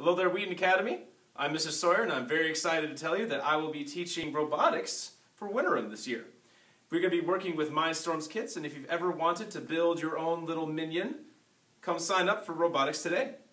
Hello there, Wheaton Academy. I'm Mr. Sawyer, and I'm very excited to tell you that I will be teaching robotics for Winterim this year. We're going to be working with Mindstorm's kits, and if you've ever wanted to build your own little minion, come sign up for robotics today.